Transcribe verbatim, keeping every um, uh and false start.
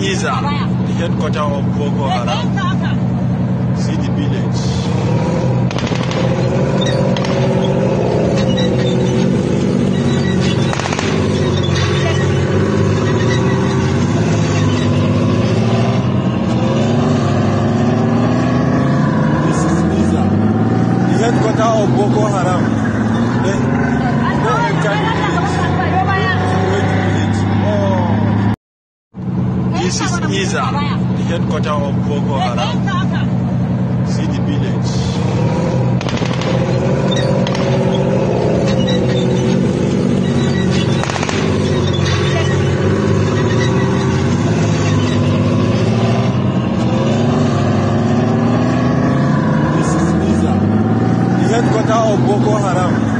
Nizza, the headquarters of Boko Haram. See the village. This is Nizza, the headquarters of Boko Haram. They, they enter the village. This is Nizza, the headquarters of Boko Haram. See the village. This is Nizza, the headquarters of Boko Haram.